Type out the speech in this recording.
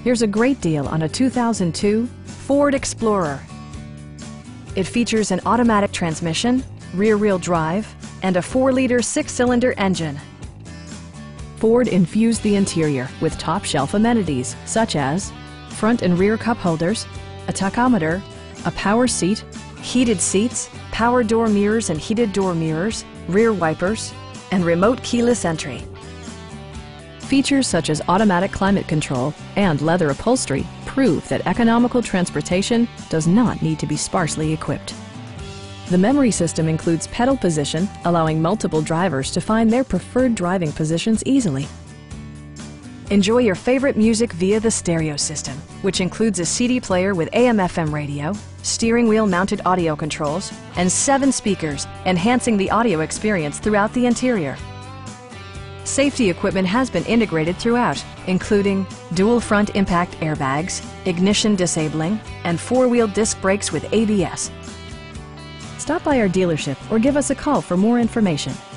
Here's a great deal on a 2002 Ford Explorer. It features an automatic transmission, rear-wheel drive, and a 4-liter 6-cylinder engine. Ford infused the interior with top-shelf amenities such as front and rear cup holders, a tachometer, a power seat, heated seats, power door mirrors and heated door mirrors, rear wipers, and remote keyless entry. Features such as automatic climate control and leather upholstery prove that economical transportation does not need to be sparsely equipped. The memory system includes pedal position, allowing multiple drivers to find their preferred driving positions easily. Enjoy your favorite music via the stereo system, which includes a CD player with AM/FM radio, steering wheel mounted audio controls, and 7 speakers, enhancing the audio experience throughout the interior. Safety equipment has been integrated throughout, including dual front impact airbags, ignition disabling, and 4-wheel disc brakes with ABS. Stop by our dealership or give us a call for more information.